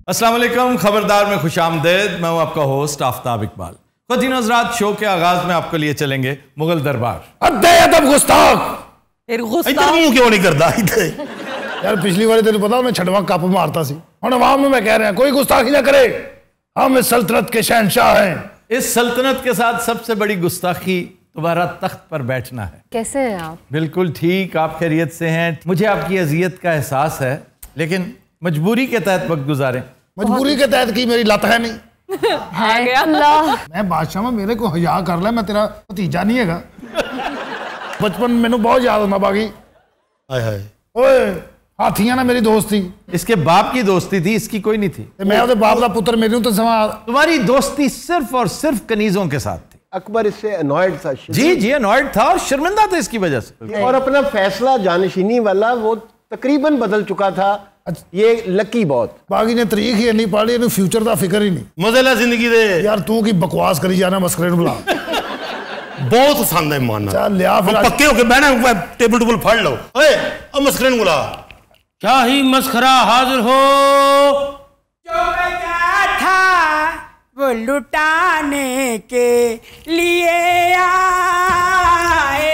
अस्सलाम वालेकुम, खबरदार में खुशामदेद। मैं हूं आपका होस्ट आफ्ताब इकबाल। ख़ुवातीन हज़रात, शो के आगाज में आपके लिए चलेंगे मुगल दरबार। अदब गुस्ताख क्यों नहीं करता यार, पिछली बार तेन पता मैं छठवां कप मारता सी। हुण अवाम में मैं कह रहा कोई गुस्ताखी ना करे। हम इस सल्तनत के शहनशाह हैं। इस सल्तनत के साथ सबसे बड़ी गुस्ताखी तुम्हारा तख्त पर बैठना है। कैसे हैं आप? बिल्कुल ठीक, आप खैरियत से हैं। मुझे आपकी अजियत का एहसास है, लेकिन मजबूरी के तहत वक्त गुजारें। मजबूरी के तहत की मेरी लत है नहीं है गया अल्लाह। मैं बादशाह में मेरे को हया कर ले, मैं तेरा भतीजा नहीं है। बचपन मैनू बहुत याद होता बागी। ओए हाथियां ना मेरी दोस्त थी। इसके बाप की दोस्ती थी, इसकी कोई नहीं थी। मैं उसके बाप का पुत्र मेरी तो तुम्हारी दोस्ती सिर्फ और सिर्फ कनीजों के साथ थी। अकबर इससे अनॉयड था। जी अनॉयड था और शर्मिंदा था इसकी वजह से। और अपना फैसला जानशीनी वाला वो तकरीबन बदल चुका था। ये लकी बहुत बागी ने तरीक ही नहीं पढ़ी, इन्हें फ्यूचर का फिक्र ही नहीं। मजेला जिंदगी दे यार, तू की बकवास करी जाना, मस्करे बुला बहुत पसंद है मानना। चल लिया फिर पक्के होके बहना, टेबल टूबल फाड़ लो। ओए अब मस्करे बुला। क्या ही मस्खरा हाजिर हो। जो बचा था वो लुटाने के लिए आए।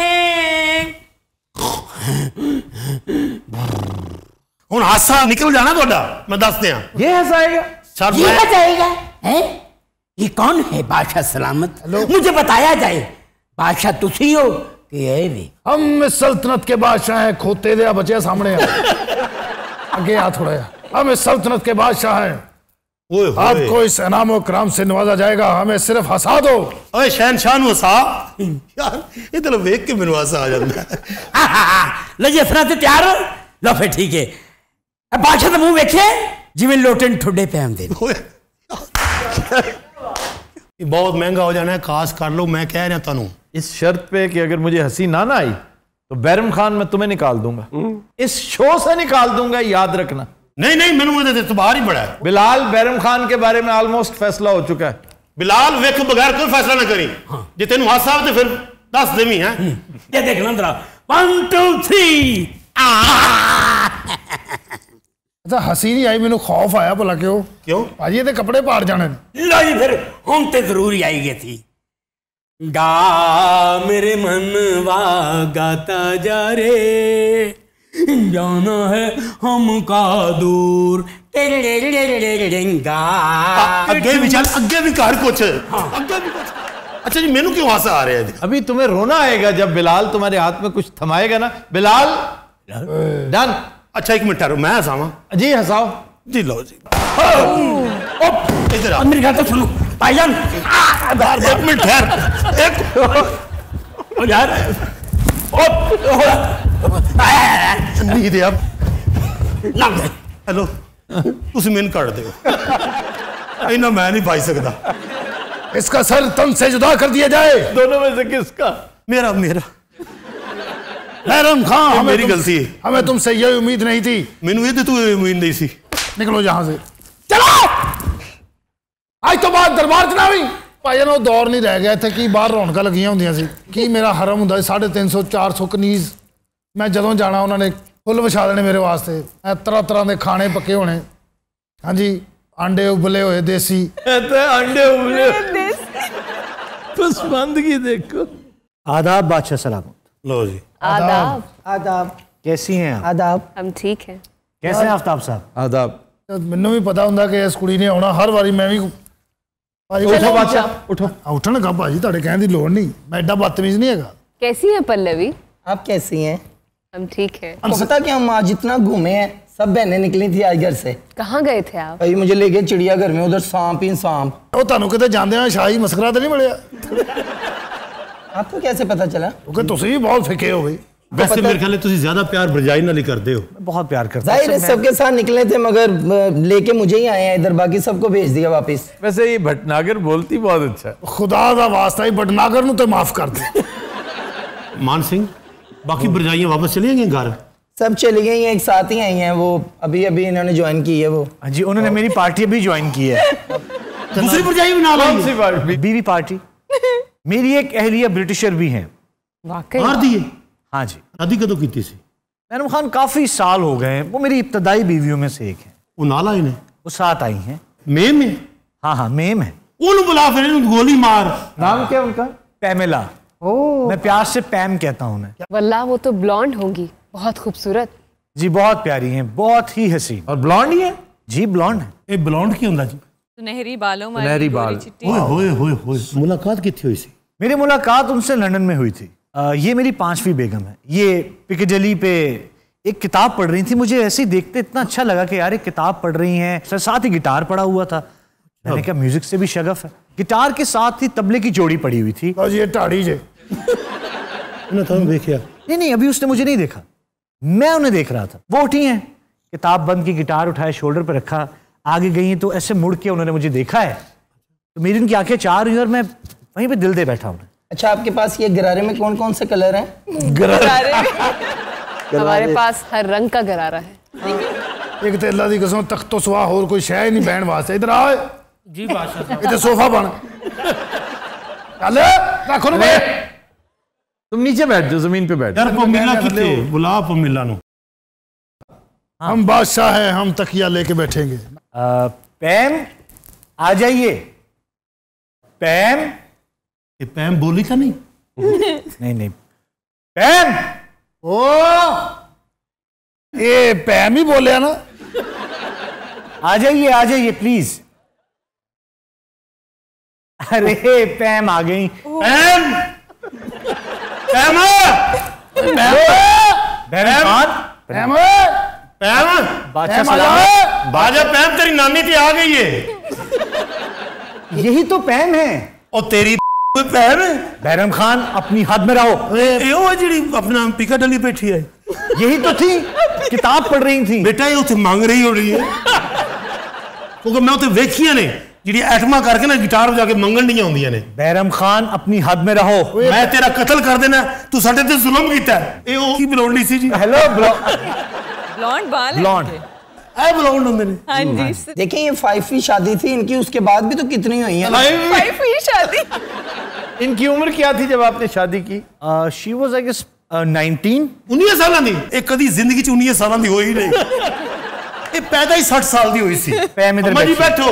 हुण हासा निकल जाना थोड़ा, मैं दस दिया। ये हंसाएगा, ये हंसाएगा है? ये कौन है बादशाह सलामत? मुझे बताया जाए, बादशाह तुसी हो कि है वे? हम इस सल्तनत के बादशाह हैं। खोते दे बचे सामने आगे आ थोड़ा। हम इस सल्तनत के बादशाह हैं। आपको इस इनाम और कराम से नवाजा जाएगा। हमें सिर्फ हंसा दो। ओए शहनशाह नु हंसा यार, इधर देख के मेनू हंसा आ जाता है। लो जी अफरा ते तैयार हो? लो फिर ठीक है। बादशाह का मुंह वेखे जिवें लोटन ठुड्डे पे आंदे। बहुत महंगा हो जाना है, खास कर लो। मैं कह रहा तानू इस शर्त पे कि अगर मुझे हंसी ना आई तो बैरम खान मैं तुम्हें निकाल दूंगा, इस शो से निकाल दूंगा, याद रखना। नहीं मैंने तो बाहर ही पड़ा है। बिलाल, बैरम खान के बारे में ऑलमोस्ट फैसला हो चुका है। बिलाल वेख बगैर कोई फैसला ना करी। जे तेन हासा तो फिर 10 देवी है। ये देखना जरा 1 2 3। अच्छा, हंसी नहीं आई, मैंने खौफ आया। भला क्यों भाजी, ये कपड़े पाड़ जाने। लो जी फिर हम तो जरूर आई गई थी। गा मेरे मन गाता जा रे, जाना है हमका दूर। अगे भी चल, अगे भी कर कुछ, अगे भी कुछ। अच्छा जी, मेनू क्यों हासा आ रहा है? अभी तुम्हें रोना आएगा जब बिलाल तुम्हारे हाथ में कुछ थमाएगा ना। बिलाल डन। अच्छा एक मिनट ठहरो, मैं हंसावा जी। हंसाओ जी। लो जी, इधर मेरी बात तो सुनो भाईजान। एक मिनट ठहर, एक यार नहीं दे अब। हेलो, तुम मैंने काट दो। इना मैं नहीं पाई सकता। इसका सर तन से जुदा कर दिया जाए। दोनों में से किसका? मेरा बैरम खान, मेरी गलती है। हमें तुमसे यही उम्मीद नहीं थी। मैनू ये तू उम्मीद नहीं सी। निकलो यहां से, चलो। आज तो बाद दरबार च ना भी भाईजान वो दौर नहीं रह गया थे कि बाहर रौनक लगियां होंदियां सी। कि मेरा हरम हुंदा 350 400 कनीज। मैं जदों जाना उन्होंने फुल विछा देने मेरे वास्ते। तरह तरह के खाने पक्के होने। हाँ जी, अंडे उबले हुए देसी। अंडे उबले पसंदगी देखो। आदाब बादशाह सलामत। लो जी। आदाब। आदाब। कैसी हैं आप? आदाब। हम ठीक हैं। कैसे हैं आफ्ताब साहब? आदाब। मैनू भी पता होंदा कि इस कुड़ी ने आना हर बारी। मैं भी उठो बादशाह, उठो। उठन का भाजी, तुहाडे कहने की लोड़ नहीं। मैं एडा बदतमीज नहीं है। कैसी है पल्लवी? आप कैसी हैं? हम ठीक हैं। आपको पता कि हम आज जितना घूमे हैं, सब बहनें निकली थी आज घर से। कहाँ गए थे आप? भाई मुझे ले गए चिड़ियाघर में, उधर सांप ही सांप। वो तुहानू किते जांदे आ शाही मस्करा तो नहीं मिलिया? आपको कैसे पता चला? क्योंकि तुसी भी बहुत फिके हो गई। वैसे मेरे ख्याल तुम ज्यादा प्यार भरजाई नाल ही करते हो। बहुत प्यार करते जाहिर है सबके साथ निकले थे, मगर लेके मुझे ही आए हैं इधर, बाकी सबको भेज दिया वापस। वैसे ये भटनागर बोलती बहुत अच्छा है। खुदा का वास्ता ही भटनागर नू तो माफ कर दे। मान सिंह, बाकी भरजाइयां वापस चली गई घर? सब चली गई हैं, एक साथ ही आई हैं। वो अभी अभी इन्होंने ज्वाइन की है। वो जी, उन्होंने मेरी पार्टी भी ज्वाइन की है। दूसरी भरजाई भी ना लाई? बीवी पार्टी। मेरी एक अहलिया ब्रिटिशर भी हैं। वाकई मार दिए? हाँ जी। शादी कदों की थी? बैरम खान काफी साल हो गए हैं। वो मेरी इब्तदाई बीवियों में से एक है। वो नाला इन्हें वो साथ आई हैं। मेम है? हाँ हाँ मेम है। उन्हें बुला, फिर गोली मार। नाम क्या उनका? पैमेला। मैं प्यार से पैम कहता हूँ उन्हें। वल्लाह वो तो ब्लॉन्ड होंगी, बहुत खूबसूरत। जी बहुत प्यारी हैं, बहुत ही हसीन। और ब्लॉन्ड ही है? जी ब्लॉन्ड है। ये ब्लॉन्ड की होता जी? सुनहरी बालों वाली सुनहरी बाल। गोरी चिट्टी। होए होए होए, मुलाकात कितनी हुई सी? मेरी मुलाकात उनसे लंदन में हुई थी। ये मेरी 5वीं बेगम है। ये पिकडिली पे एक किताब पढ़ रही थी। मुझे ऐसे ही देखते इतना अच्छा लगा कि यार एक किताब पढ़ रही हैं, साथ ही गिटार पड़ा हुआ था। मैंने कहा म्यूजिक से भी शगफ है। गिटार के साथ ही तबले की जोड़ी पड़ी हुई थी। और ये टाड़ी जे देखिया? नहीं, अभी उसने मुझे नहीं देखा, मैं उन्हें देख रहा था। वो उठी हैं, किताब बंद की, गिटार उठाया, शोल्डर पर रखा, आगे गई तो ऐसे मुड़ के उन्होंने मुझे देखा है तो मेरी उनकी आंखें चार हुई और मैं वहीं पे दिल दे बैठा हूँ। अच्छा, आपके पास ये गरारे में कौन कौन से कलर हैं? गरारे हमारे पास हर रंग का गरारा है। एक तो अल्लाह दी कसम तख्तो सुहा और कोई शय नहीं बहन वास्ते। इधर आओ जी बादशाह। इधर सोफा बन चल रखो ना। तुम नीचे बैठ जाओ, जमीन पे बैठ। यार पमीला किथे? बुला पमीला नो। हम बादशाह हैं, हम तकिया लेके बैठेंगे। पैम आ जाइए। पैम। ये पैम बोली था नहीं? नहीं पैम। ओ ये पैम ही बोले ना। आ जाइए प्लीज। अरे पैम आ गई। पैम पैम पैम पैम बादशाह सलाम। बाजा पैम तेरी नानी थी आ गई है। यही तो पैम है। और तेरी पैम है? बैरम खान अपनी हद में रहो। ये वो जी अपना पिकाडली बैठी है। यही तो थी, किताब पढ़ रही थी। बेटा ये उसे मांग रही हो रही है क्योंकि मैं उसे वेखिया ने जी एटमा करके ना गिटार बजा के मंगन नहीं आउंदियां ने। बैरम खान अपनी हद में रहो। मैं तेरा कत्ल कर देना, तू साडे ते जुल्म कीता है। ये ओ की ब्लॉन्डी सी जी? हेलो ब्लॉन्ड बाल है ब्लॉन्ड। इनके। ए ब्लॉन्ड होंदे ने। हाँ जी। देखिए ये 5वीं शादी थी इनकी, उसके बाद भी तो कितनी हुई है। 5वीं शादी। इनकी उम्र क्या थी जब आपने शादी की? She was I guess 19। 19 साल दी? एक कदी जिंदगी च 19 साल दी होई नहीं। ये पैदा ही 60 साल दी हुई सी। पैम इधर अम्मा जी बैठो।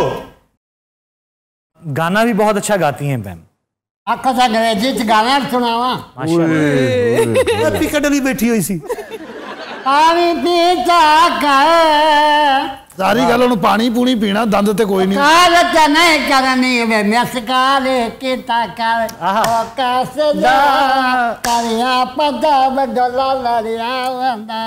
गाना भी बहुत अच्छा गाती हैं पैम। आका सा अंग्रेजी च गाना सुनावा। माशाल्लाह। पिकाडली बैठी हुई सी। पानी पीता कर सारी गल हुण पानी पूनी पीना, दंद ते कोई नहीं। काल ते नहीं करनी वे मस्काल कीता कर ओ कैसे जा करिया पदा बदला लरिया वंदा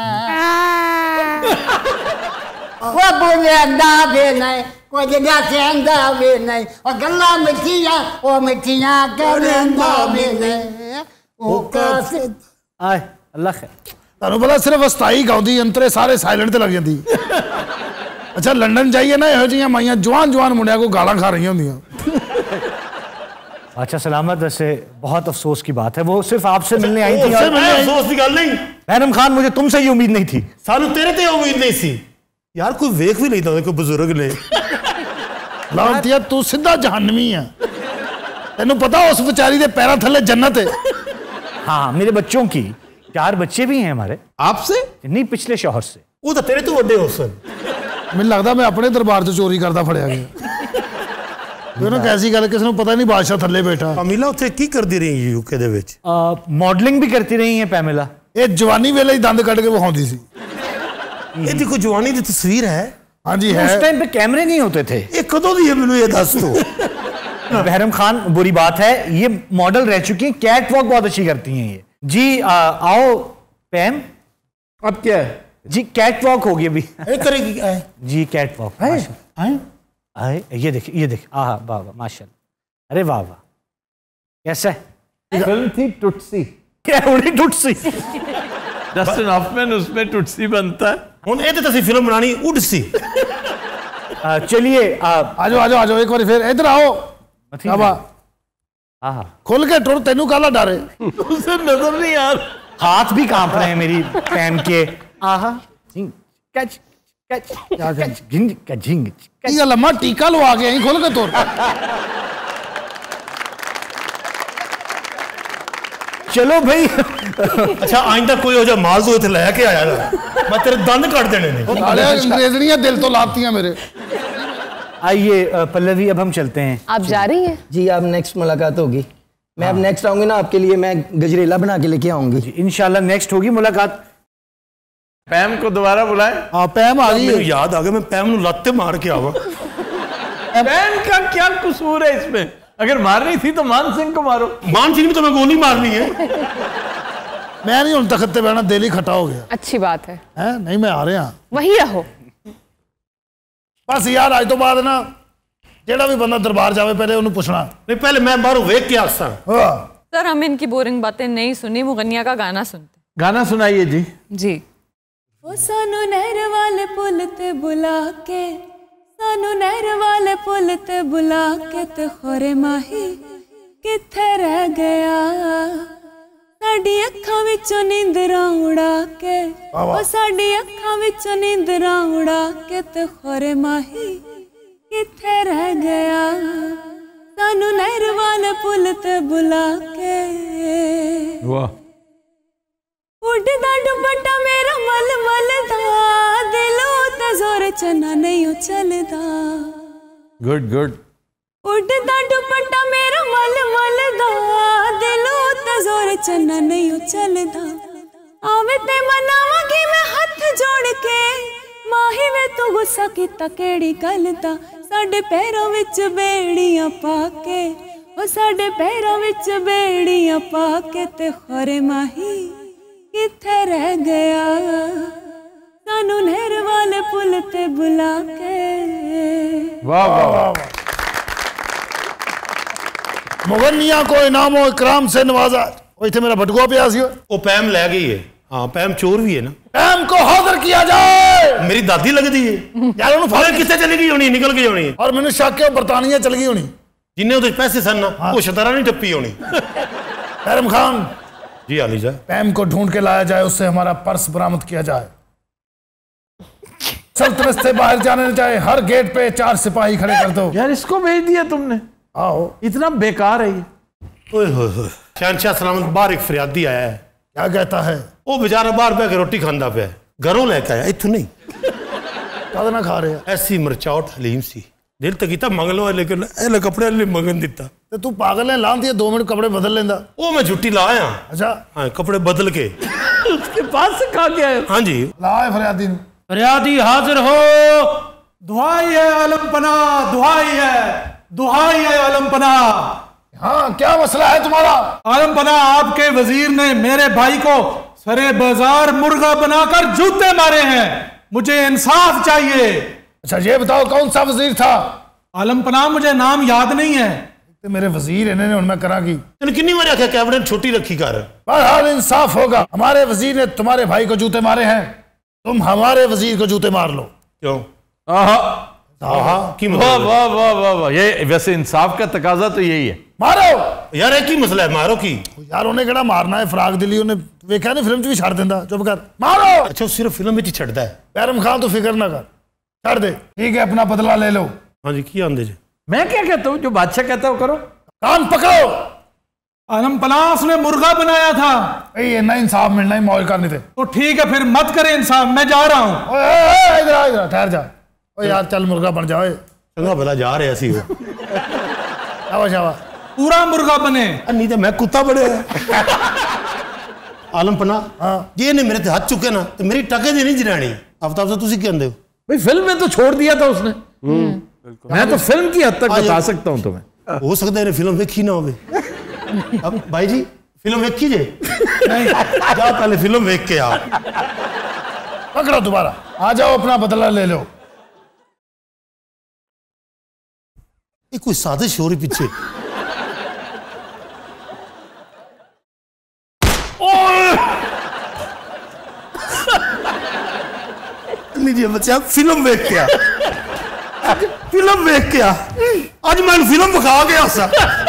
वो बुलेंदा भी नहीं, कुछ दसेंदा भी नहीं, और गल्ला मिठिया ओ मिठिया करेंदा भी नहीं। ओ कैसे आए अल्लाह खैर। ਤੁਹਾਨੂੰ ਪਤਾ ਸਿਰਫ ਅਸਤਾਈ ਗਾਉਂਦੀ, ਅੰਤਰੇ ਸਾਰੇ ਸਾਇਲੈਂਟ ਤੇ ਲੱਗ ਜਾਂਦੀ। ਅੱਛਾ ਲੰਡਨ ਜਾਈਏ ਨਾ, ਇਹੋ ਜਿਹੀਆਂ ਮਾਈਆਂ ਜਵਾਨ ਮੁੰਡਿਆਂ ਕੋ ਗਾਲਾਂ ਖਾ ਰਹੀਆਂ ਹੁੰਦੀਆਂ। अच्छा सलामत, वैसे बहुत अफसोस की बात है, वो सिर्फ आपसे मिलने आई थी। अफसोस की गल नहीं बैरम खान, मुझे तुमसे ये उम्मीद नहीं थी। सानू तेरे ते उम्मीद नहीं सी यार। कोई वेख भी लेता कोई बुजुर्ग ने। ਲਾਂਤੀਆ ਤੂੰ ਸਿੱਧਾ ਜਹੰਨਮੀ ਆ। ਤੈਨੂੰ ਪਤਾ ਉਸ ਵਿਚਾਰੀ ਦੇ ਪੈਰਾਂ ਥੱਲੇ ਜन्नत है। हाँ, मेरे बच्चों की 4 बच्चे भी हैं हमारे। आपसे नहीं, पिछले शौहर से। वो तो तेरे तो बड़े हो सन। ਮੈਨੂੰ ਲੱਗਦਾ ਮੈਂ ਆਪਣੇ ਦਰਬਾਰ 'ਚ ਚੋਰੀ ਕਰਦਾ ਫੜਿਆ ਗਿਆ। ਉਹਨੂੰ ਕੈਸੀ ਗੱਲ, ਕਿਸੇ ਨੂੰ ਪਤਾ ਨਹੀਂ ਬਾਦਸ਼ਾਹ ਥੱਲੇ ਬੈਠਾ। ਅਮੀਲਾ ਉੱਥੇ ਕੀ ਕਰਦੀ ਰਹੀ यूके ਦੇ ਵਿੱਚ? मॉडलिंग भी करती रही हैं पैमेला। ਇਹ ਜਵਾਨੀ ਵੇਲੇ ਹੀ ਦੰਦ ਕੱਢ ਕੇ ਵਿਖਾਉਂਦੀ ਸੀ। ਇਹ ਦੇਖੋ ਜਵਾਨੀ ਦੀ ਤਸਵੀਰ ਹੈ। ਹਾਂਜੀ है। उस टाइम पे कैमरे नहीं होते थे। ये कदों दी है मैनू ये दस तो। बहरम खान, बुरी बात है, ये मॉडल रह चुकी हैं, कैट वॉक बहुत अच्छी करती हैं ये जी। आओ पैम। अब क्या है जी? कैट वॉक होगी अभी। ये करेगी क्या है जी? कैट वॉक हैं? आए, ये देखिए आह वाह वाह माशाल्लाह। अरे वाह वाह, कैसा है? फिल्म थी टुटसी। क्या उड़ी टुटसी? जस्टिन हॉफमैन उसमें टुटसी बनता है। हुन ये तो फिल्म बनानी उड़ सी। चलिए आजो आजो आजो एक बार फिर इधर आओ। बाबा खोल के टुर, तेनू काला डरे? उसे नजर नहीं आ रहा। हाथ भी कांप रहे हैं मेरी पैम के। आहा झिंग कच कच कच झिंग कझिंग। ये लम्मा टीका लवा के यहीं खोल के टुर। चलो भाई। अच्छा आइंदा कोई हो जा माल तो इत्थे लेके आया ना, मैं तेरे दंद कट देने ने। अंग्रेजनियां दिल तो लातियां मेरे। आइए पल्लवी, अब हम चलते हैं। आप जा रही हैं? जी, अब नेक्स्ट मुलाकात होगी। मैं अब नेक्स्ट आऊंगी ना, आपके लिए मैं गजरेला बना के लेके आऊंगी। इंशाल्लाह नेक्स्ट होगी मुलाकात। पैम को दोबारा बुलाएं। हाँ पैम आ गई मेरे है। याद आ गया, मैं पैम ਨੂੰ लाते मार के आवा। पैम का क्या कसूर है इसमें? अगर मारनी थी तो मान सिंह को मारो। मान सिंह ने तो मैं गोली मारनी है। मैं नहीं हूं तख्त ते बैठना, दिल ही खट्टा हो गया अच्छी बात है। है। नहीं मैं आ रहा वही रहो। बस यार आज तो बाद ना जेड़ा भी बंदा दरबार जावे पहले उन्हें पूछना। नहीं पहले मैं बाहरों वेख के आसा। सर हम इनकी बोरिंग बातें नहीं सुनी, मुगनिया का गाना सुनते। गाना सुनाइए जी। जी। ओ सानू नहर वाले पुल ते बुला के, सानू नहर वाले पुल ते बुला के ते खोरे माही किथे रह गया, साडी अखां विचों नींदरां उड़ा के, ओ साडी अखां विचों नींदरां उड़ा के ते खोरे माही किथे रह गया, सानू नहर वाले पुल ते बुला के। वाह। उड़दा दुपट्टा मेरा मल मल दा, दिलों ते जोर चना नहीं चलदा। Good good. उड़दा दुपट्टा मेरा मल मल दा, दिलों ते जोर चना नहीं चलदा। आवे ते मनावांगी मैं हथ जोड़ के, माही वे तू गुस्सा कीता केड़ी गल दा, साडे पैरां विच बेड़ियां पा के, ओ साडे पैरां विच बेड़ियां पा के ते खोरे माही किथे रह गया, सानू नहर वाले पुल ते बुला के। वाह वाह वाह। मुगनिया को इनामो इकराम से नवाजा। वो इतने मेरा भटकुआ पिया सी। वो पैम ले गई है। हाँ पैम चोर भी है ना। पैम को हाजिर किया जाए। मेरी दादी लगती है यार उन्होंने फाले किससे चली गई होनी, निकल गई होनी। और मैंने शक है बरतानिया चल गई होनी। जिन्हें उधर पैसे सन ना वो शतारा नहीं टप्पी होनी। पैरम खान जी आली जा। पैम को ढूंढ के लाया जाए, उससे हमारा पर्स बरामद किया जाए। सल्तनत से बाहर जाने न जाए, हर गेट पे 4 सिपाही खड़े कर दो। यार इसको भेज दिया तुमने? आओ इतना बेकार है ये। ओए होए होए। शहनशाह सलामत बाहर एक फरियादी आया है। क्या कहता है? वो बेचारा बाहर बह के रोटी खांदा पे घरों लेके आया, इतू नहीं। क्या ना खा रहे हैं? ऐसी मिर्चावट हलीम सी, दिल तक किता मंग लो लेकिन ए कपड़े ले मंगन दिता। तो तू पागल है, लांती है 2 मिनट कपड़े बदल लेंदा। वो मैं छुट्टी लाया। अच्छा हाँ कपड़े बदल के उसके पास से खा गया है। हाँ जी लाए फरियादी ने। फरियादी हाजिर हो। दुहाई है आलमपना, दुहाई है, दुहाई है आलमपना। हाँ क्या मसला है तुम्हारा? आलमपना आपके वजीर ने मेरे भाई को सरे बाजार मुर्गा बनाकर जूते मारे हैं, मुझे इंसाफ चाहिए। अच्छा ये बताओ कौन सा वजीर था? आलमपना मुझे नाम याद नहीं है। तो मेरे वजीर इन्होंने उनमें करा की। तेने कितनी बार आख्या कैबिनेट छोटी रखी कर। बहरहाल इंसाफ होगा। हमारे वजीर ने तुम्हारे भाई को जूते मारे हैं, तुम हमारे वजीर को जूते मार लो। क्यों? आहा की वाह वाह वाह वाह वाह। ये वैसे इंसाफ का तकाजा तो यही है। मारो यार एक ही मसला है, मारो की। यार उन्हें केड़ा मारना है, फराक दिली उन्हें वेख्या नहीं फिल्म च भी छड़ देंदा। चुप कर, मारो। अच्छा सिर्फ फिल्म में ही छड़ता है। पैरम खान तू फिक्र ना कर, छड़ दे। ठीक है अपना बदला ले लो। हाँ जी की आंदे जी। मैं क्या कहता हूँ, जो बादशाह कहता है वो करो। कान पकड़ो। आलमपना उसने मुर्गा बनाया था। ये ना इंसाफ मिलना ही मौज करनी थे। तो ठीक है फिर मत करे इंसाफ, मैं जा रहा हूँ। इधर आ, इधर ठहर जा। ओ यार चल मुर्गा बन जाओ। चंगा भला जा रहे ऐसी हो। शाबाश शाबाश। पूरा मुर्गा बने। नहीं तो मैं कुत्ता बड़े आलमपना। हाँ जे ने मेरे ते हाथ चुके ना तो मेरी टके दी नहीं जिरानी। आफ्ताब से तुसी क्या आंदे हो? भाई फिल्म में तो छोड़ दिया था उसने। मैं तो फिल्म की हद तक बता सकता हूँ तुम्हें। हो सकता है फिल्म देखी ना हो। अब भाई जी फिल्म देखी जे? नहीं जा पहले फिल्म देख के आ। पकड़ो दोबारा, आ जाओ अपना बदला ले लो। ये कोई साजिश हो रही पीछे। लीजिए बच्चा फिल्म देख के आ। फिल्म देख के आ। आज मैं फिल्म दिखा गया सा।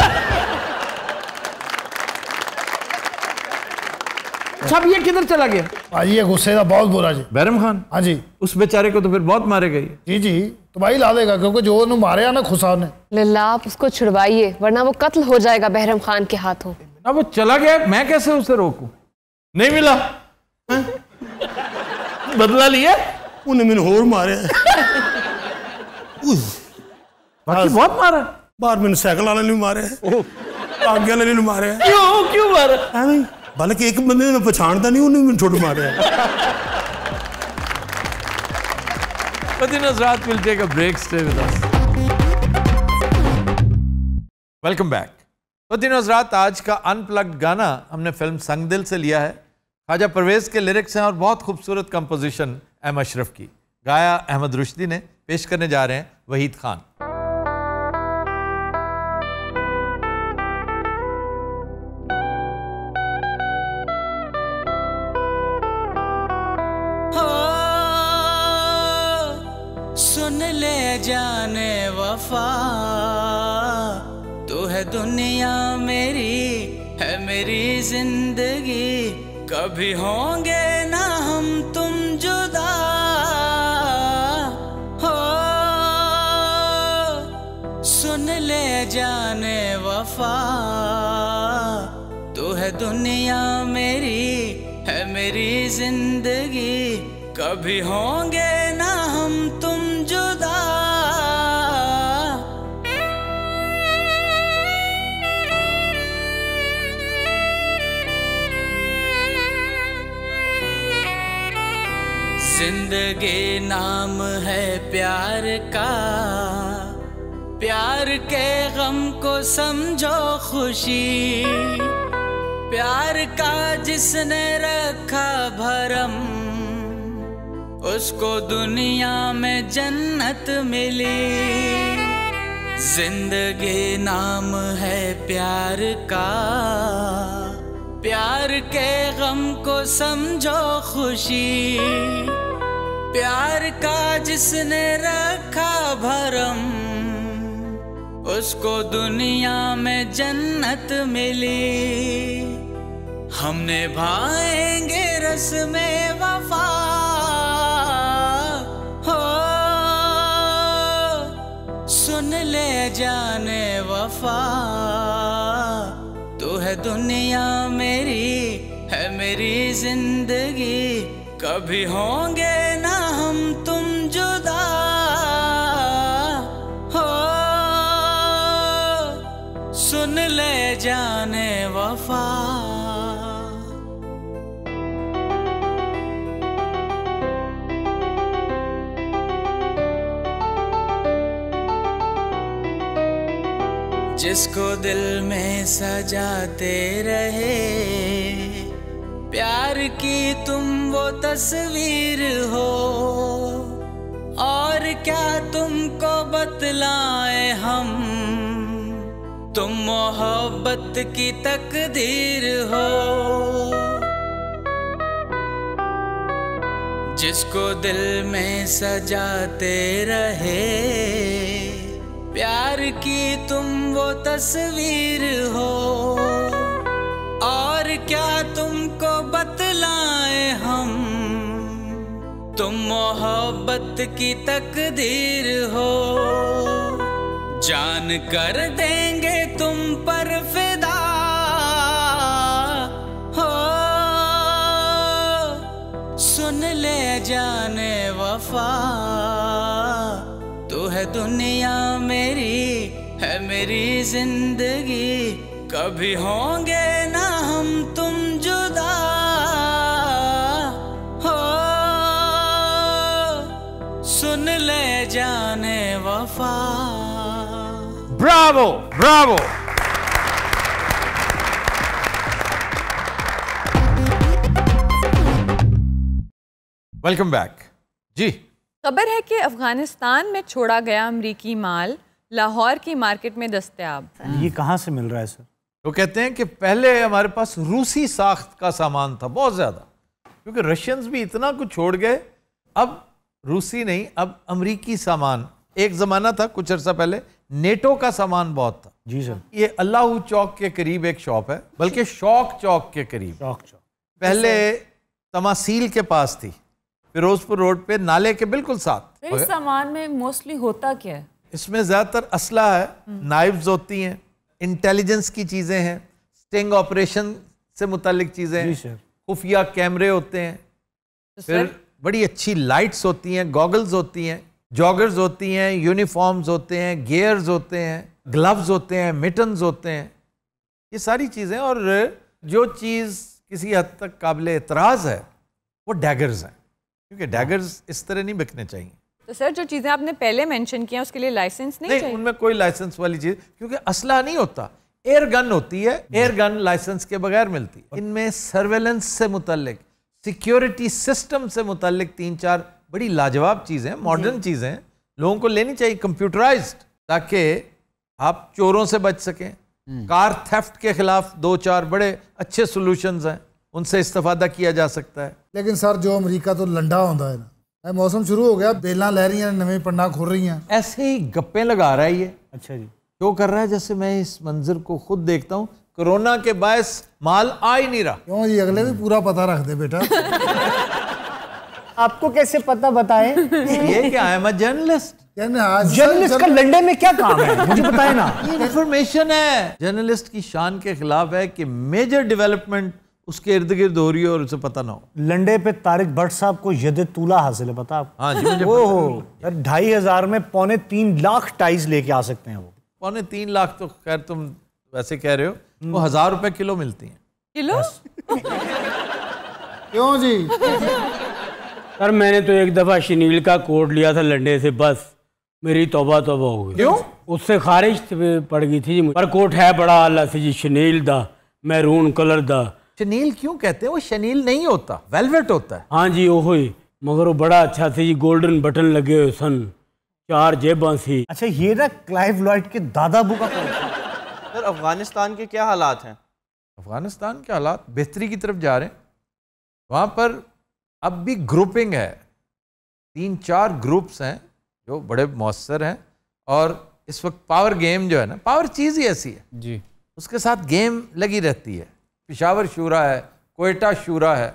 अच्छा ये किधर चला गया? भाई ये गुस्से का बहुत बुरा जी। बैरम खान? हाँ जी। उस बेचारे को तो फिर बहुत मारे गई। जी जी तो भाई ला देगा, क्योंकि जो उन्होंने मारे ना खुसा ने। लल्ला आप उसको छुड़वाइए वरना वो कत्ल हो जाएगा बहरम खान के हाथों। अब वो चला गया, मैं कैसे उसे रोकूं? नहीं मिला। बदला लिया? उन्हें मैंने होर मारे। बाकी बहुत मारा। बाहर मैंने साइकिल वाले नहीं मारे, आगे वाले नहीं मारे। क्यों मारा? बल्कि एक बंदे ने पछाणता नहीं, उन्हें मैंने छोड़ मारे। Hazrat will take a break. Stay with us. Welcome back. Hazrat, आज का अनप्लग्ड गाना हमने फिल्म संग दिल से लिया है। ख्वाजा परवेज के लिरिक्स हैं और बहुत खूबसूरत कंपोजिशन एम अशरफ की, गाया अहमद रुश्दी ने। पेश करने जा रहे हैं वहीद खान। सुन ले जाने वफा, तू है दुनिया मेरी, है मेरी जिंदगी, कभी होंगे ना हम तुम जुदा। हो सुन ले जाने वफा, तू है दुनिया मेरी, है मेरी जिंदगी, कभी होंगे ना हम तुम जुदा। जिंदगी नाम है प्यार का, प्यार के गम को समझो खुशी, प्यार का जिसने रखा भरम, उसको दुनिया में जन्नत मिली। जिंदगी नाम है प्यार का, प्यार के गम को समझो खुशी, प्यार का जिसने रखा भरम, उसको दुनिया में जन्नत मिली। हम निभाएंगे रस्मे वफा, हो सुन ले जाने वफा, तू है दुनिया मेरी, है मेरी जिंदगी, कभी होंगे ना हम तुम जुदा। हो सुन ले जाने वफा। जिसको दिल में सजाते रहे, प्यार की तुम वो तस्वीर हो, और क्या तुमको बतलाएं हम, तुम मोहब्बत की तकदीर हो। जिसको दिल में सजाते रहे, प्यार की तुम वो तस्वीर हो, और क्या तुमको बतलाएं हम, तुम मोहब्बत की तकदीर हो। जान कर देंगे तुम पर फिदा, हो सुन ले जाने वफा, तू है दुनिया मेरी, है मेरी जिंदगी, कभी होंगे ना हम तुम जुदा। हो सुन ले जाने वफा। Bravo bravo. वेलकम बैक जी। खबर है कि अफगानिस्तान में छोड़ा गया अमरीकी माल लाहौर की मार्केट में दस्तयाब। ये कहाँ से मिल रहा है सर? तो कहते हैं कि पहले हमारे पास रूसी साख्त का सामान था बहुत ज़्यादा, क्योंकि रशियंस भी इतना कुछ छोड़ गए। अब रूसी नहीं, अब अमरीकी सामान। एक ज़माना था कुछ अर्सा पहले नेटो का सामान बहुत था। जी सर। ये अल्लाह चौक के करीब एक शॉप है, बल्कि शौक चौक के करीब। शौक चौक पहले तमासील के पास थी, फिरोजपुर रोड पे नाले के बिल्कुल साथ। इस सामान में मोस्टली होता क्या है? इसमें ज़्यादातर असला है, नाइफ्स होती हैं, इंटेलिजेंस की चीज़ें हैं, स्टिंग ऑपरेशन से मुतालिक चीज़ें हैं, खुफिया कैमरे होते हैं, फिर बड़ी अच्छी लाइट्स होती हैं, गॉगल्स होती हैं, जॉगर्स होती हैं, यूनिफॉर्म्स होते हैं, गियर्स होते हैं, ग्लव्स होते हैं, मिटन्स होते हैं, ये सारी चीज़ें। और जो चीज़ किसी हद तक काबिल एतराज़ है वो डैगर्स हैं, क्योंकि डैगर्स इस तरह नहीं बिकने चाहिए। तो सर जो चीज़ें आपने पहले मेंशन किया उसके लिए लाइसेंस नहीं चाहिए? उनमें कोई लाइसेंस वाली चीज़, क्योंकि असला नहीं होता, एयर गन होती है, एयर गन लाइसेंस के बगैर मिलती है। इनमें सर्वेलेंस से मुतल्लिक, सिक्योरिटी सिस्टम से मुतल्लिक 3-4 बड़ी लाजवाब चीज़ें, मॉडर्न चीज़ें लोगों को लेनी चाहिए, कंप्यूटराइज्ड, ताकि आप चोरों से बच सकें। कार थेफ्ट के खिलाफ 2-4 बड़े अच्छे सॉल्यूशंस हैं, उनसे इस्तेफादा किया जा सकता है। लेकिन सर जो अमेरिका तो लंडा होता है ना, मौसम शुरू हो गया, बेलां लह रही हैं, नवी पंडा खुल रही हैं, ऐसे ही गप्पे लगा रहा है ये। अच्छा जी, जो कर रहा है, जैसे मैं इस मंजर को खुद देखता हूँ, कोरोना के बायस माल आ ही नहीं रहा। क्यों जी, अगले भी पूरा पता रख दे बेटा। आपको कैसे पता बताए? ये क्या है, मैं जर्नलिस्ट। जर्नलिस्ट का लंदन में क्या काम है, मुझे बताए ना। ये इंफॉर्मेशन है, जर्नलिस्ट की शान के खिलाफ है कि मेजर डेवलपमेंट उसके इर्द गिर्द हो रही है और उसे पता ना हो। लंडे पे तारिक भट्ट साहब को यद तूला हासिल है, पता आपको? हाँ जी, मुझे ओहो, 2,500 में 3.25 लाख टाइज लेके आ सकते हैं वो। 3.25 लाख तो खैर तुम वैसे कह रहे हो, वो 1,000 रुपए किलो मिलती हैं। किलो? क्यों जी? सर मैंने तो एक दफा शनील का कोट लिया था लंडे से, बस मेरी तौबा तौबा हो गई। क्यों? उससे खारिज पड़ गई थी जी, पर कोट है बड़ा आला से जी, शनील दा, मैरून कलर दा। शनील क्यों कहते हैं? वो शनील नहीं होता, वेलवेट होता है। हाँ जी ओहो ही, मगर वो बड़ा अच्छा था जी, गोल्डन बटन लगे हुए सन, 4 जेबां सी। अच्छा ये ना क्लाइव लॉयड के दादाबू का कोट था। सर अफगानिस्तान के क्या हालात हैं? अफगानिस्तान के हालात बेहतरी की तरफ जा रहे हैं। वहाँ पर अब भी ग्रुपिंग है, 3-4 ग्रुप्स हैं जो बड़े मौसर हैं, और इस वक्त पावर गेम जो है ना, पावर चीज़ ही ऐसी है जी, उसके साथ गेम लगी रहती है। पेशावर शूरा है, कोयटा शूरा है,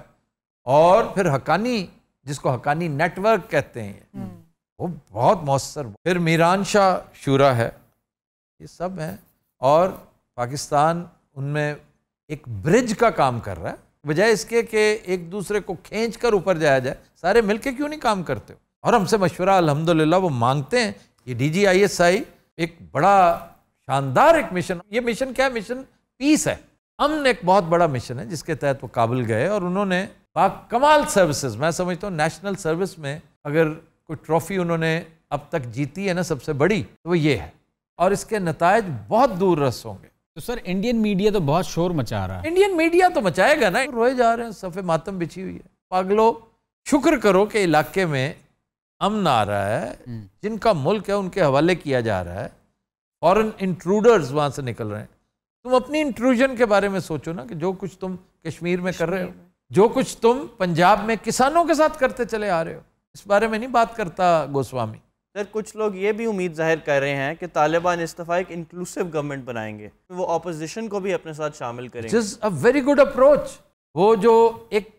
और फिर हकानी, जिसको हकानी नेटवर्क कहते हैं, वो बहुत मौसर। फिर मीरान शाह शूरा है, ये सब हैं। और पाकिस्तान उनमें एक ब्रिज का काम कर रहा है, बजाय इसके कि एक दूसरे को खींच कर ऊपर जाया जाए, सारे मिलके क्यों नहीं काम करते हो? और हमसे मशवरा अल्हम्दुलिल्लाह वो मांगते हैं। ये DGISI एक बड़ा शानदार एक मिशन, ये मिशन क्या है? मिशन पीस है, अमन एक बहुत बड़ा मिशन है, जिसके तहत वो काबुल गए और उन्होंने कमाल सर्विसेज, मैं समझता हूँ नेशनल सर्विस में अगर कोई ट्रॉफी उन्होंने अब तक जीती है ना सबसे बड़ी, तो वो ये है, और इसके नतायज बहुत दूर रस होंगे। तो सर इंडियन मीडिया तो बहुत शोर मचा रहा है। इंडियन मीडिया तो मचाएगा ना, रोए जा रहे हैं, सफ़े मातम बिछी हुई है। पागलो, शुक्र करो कि इलाके में अमन आ रहा है, जिनका मुल्क है उनके हवाले किया जा रहा है, फॉरेन इंट्रूडर्स वहाँ से निकल रहे हैं। तुम अपनी इंट्रूजन के बारे में सोचो ना, कि जो कुछ तुम कश्मीर में कर रहे हो, जो कुछ तुम पंजाब में किसानों के साथ करते चले आ रहे हो, इस बारे में नहीं बात करता गोस्वामी। सर कुछ लोग ये भी उम्मीद जाहिर कर रहे हैं कि तालिबान इस्तीफा एक इंक्लूसिव गवर्नमेंट बनाएंगे, वो ऑपोजिशन को भी अपने साथ शामिल करेंगे। It is a very good approach. वो जो एक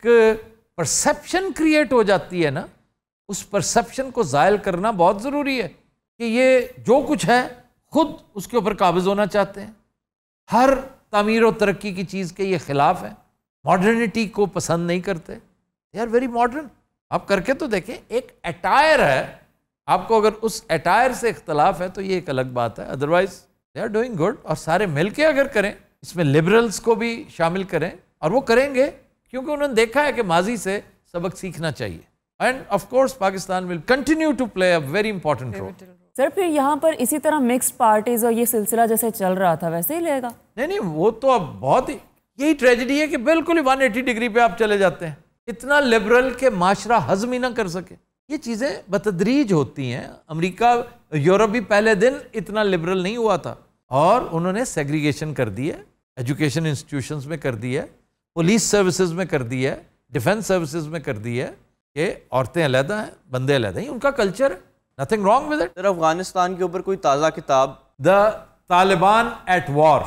परसेप्शन क्रिएट हो जाती है ना, उस परसेप्शन को जायल करना बहुत ज़रूरी है कि ये जो कुछ है खुद उसके ऊपर काबिज होना चाहते हैं, हर तामीर और तरक्की की चीज़ के ये खिलाफ है, मॉडर्निटी को पसंद नहीं करते, दे आर वेरी मॉडर्न। आप करके तो देखें, एक अटायर है, आपको अगर उस अटायर से इख्तलाफ है तो ये एक अलग बात है, otherwise they are doing good. और सारे मिलके अगर करें, इसमें लिबरल्स को भी शामिल करें, और वो करेंगे क्योंकि उन्होंने देखा है कि माजी से सबक सीखना चाहिए। And of course Pakistan will continue to play a very important role. Sir फिर यहाँ पर इसी तरह मिक्स्ड पार्टीज और ये सिलसिला जैसे चल रहा था वैसे ही लेगा? नहीं, वो तो अब बहुत ही, यही ट्रेजेडी है कि बिल्कुल ही 180 डिग्री पे आप चले जाते हैं। इतना लिबरल के माशरा हजम ही ना कर सके। ये चीज़ें बतदरीज होती हैं। अमेरिका, यूरोप भी पहले दिन इतना लिबरल नहीं हुआ था, और उन्होंने सेग्रीगेशन कर दी है, एजुकेशन इंस्टीट्यूशंस में कर दी है, पुलिस सर्विसेज में कर दी है, डिफेंस सर्विसेज में कर दी है कि औरतें अलहदा हैं, बंदे अलहदा हैं, उनका कल्चर है, nothing wrong with it. Sir Afghanistan के ऊपर कोई ताज़ा किताब? द तालिबान एट वॉर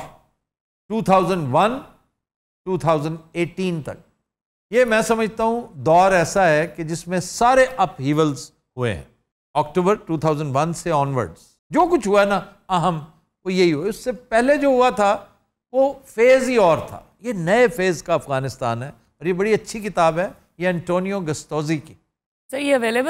2001-2018 तक, ये मैं समझता हूँ दौर ऐसा है कि जिसमें सारे अपहीवल्स हुए हैं। अक्टूबर 2001 से ऑनवर्ड्स जो कुछ हुआ ना अहम, वो यही हुआ। उससे पहले जो हुआ था वो फेज़ ही और था। ये नए फेज़ का अफगानिस्तान है, और ये बड़ी अच्छी किताब है, ये एंटोनियो गस्तोजी की। सर ये अवेलेबल है?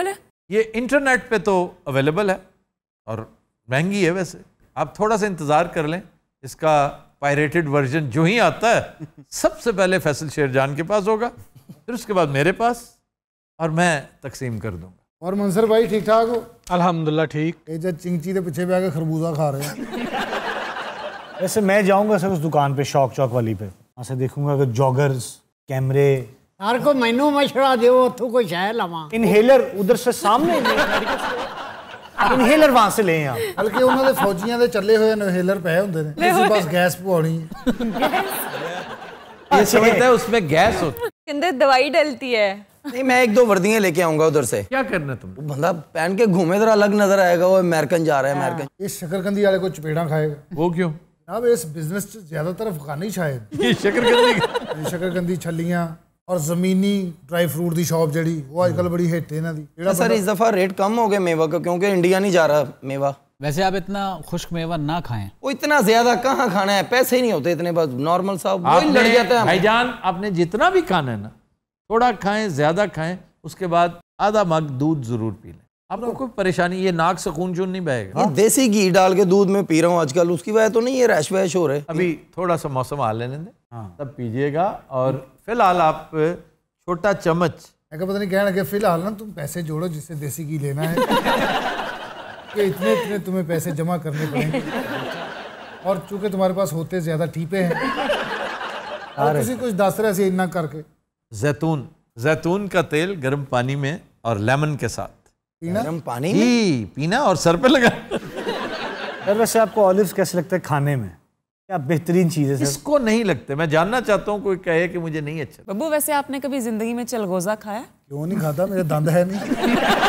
ये इंटरनेट पे तो अवेलेबल है और महंगी है वैसे, आप थोड़ा सा इंतज़ार कर लें, इसका पायरेटेड वर्जन जो ही आता है सबसे पहले फैसल शेरजान के पास होगा, फिर उसके बाद मेरे पास, और मैं तकसीम कर दूंगा। और मंसर भाई ठीक ठाक हो? अल्हम्दुलिल्लाह ठीक। ये जो चिंची के पीछे भी आके खरबूजा खा रहे हैं। वैसे मैं जाऊंगा सर उस दुकान पे, शौक चौक वाली पे, वहाँ से देखूंगा अगर जॉगर्स, कैमरे। यार को मैनू मशवरा दो, तू कोई शह लवा। इनहेलर उधर से सामने, इनहेलर वहां से लें आप। बल्कि उन्होंने फौजियों के चले हुए इनहेलर पे होंगे ने, किसी पास गैस पवानी है। ये समझता है उसमें गैस होती है, अंदर दवाई डलती है। नहीं, मैं 1-2 वर्दियां लेके आऊंगा उधर से। क्या करना तुम? वो बंदा पहन के घूमे जरा अलग नजर आएगा, वो अमेरिकन जा रहा है अमेरिकन। इस शकरकंदी वाले को चपेड़ा खाएगा। वो क्यों? अब इस बिजनेस च ज्यादातर अफगानी शायद। ये शकरकंदी छलियां और जमीनी ड्राई फ्रूट दी शॉप जड़ी वो आजकल बड़ी हिट है इन्हां दी। सर इस दफा रेट कम हो गए मेवा का, क्योंकि इंडिया नहीं जा रहा मेवा। वैसे आप इतना खुश्क मेवा ना खाएं। वो इतना ज्यादा कहाँ खाना है, पैसे ही नहीं होते इतने, बस नॉर्मल साहब वही लड़ जाता है। भाईजान आपने जितना भी खाना है ना, थोड़ा खाएं, ज्यादा खाएं, उसके बाद आधा मग दूध जरूर पी लें, आपको कोई परेशानी, ये नाक से खून चून नहीं बहेगा। ये देसी घी डाल के दूध में पी रहा हूँ आजकल, उसकी वजह तो नहीं ये रैश वैश हो रहे। अभी थोड़ा सा मौसम हाल लेने दें, तब पीजिएगा। और फिलहाल आप छोटा चम्मच, पता नहीं कहने लगे फिलहाल ना तुम पैसे जोड़ो जिससे देसी घी लेना है कि इतने इतने तुम्हें पैसे जमा करने पड़ेंगे, और चूंकि तुम्हारे पास होते ज्यादा ठीपे हैं और किसी कुछ दस रहे से इतना करके। जैतून का तेल गर्म पानी में और लेमन के साथ पीना, गर्म पानी में पीना और सर पे लगा। सर वैसे आपको ऑलिव्स कैसे लगता है खाने में? क्या बेहतरीन चीज़ है सर? इसको नहीं लगते, मैं जानना चाहता हूँ, कोई कहे कि मुझे नहीं अच्छा। बब्बू वैसे आपने कभी जिंदगी में चलगोजा खाया? क्यों नहीं खाता, मेरे दंद है नहीं।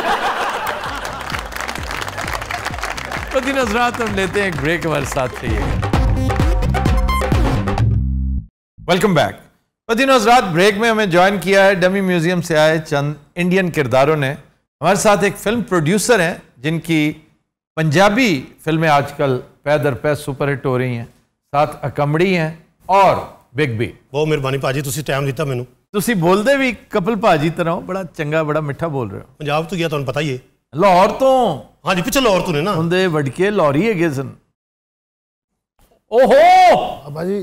हज़रात हम लेते हैं एक ब्रेक, हमारे साथ रहिएगा। Welcome back. हज़रात ब्रेक में हमें ज्वाइन किया है डमी म्यूजियम से आए चंद इंडियन किरदारों ने। हमारे साथ एक फिल्म प्रोड्यूसर हैं जिनकी पंजाबी फिल्में आजकल पै दर पै सुपर हिट हो रही हैं, साथ अकमड़ी हैं और बिग बी। बहुत मेहरबानी भाजी, तुसी टाइम दिता मैनू। तुसी बोलते भी कपिल भाजी तरह हो, बड़ा चंगा, बड़ा मिठा बोल रहे हो। पंजाब तो गया, तुहानू पता ही है। लाहौर तो? हाँ जी, पिछले लाहौर तो ने ना उनदे वड़के लाहौरी है सन। ओहो अब्बा जी,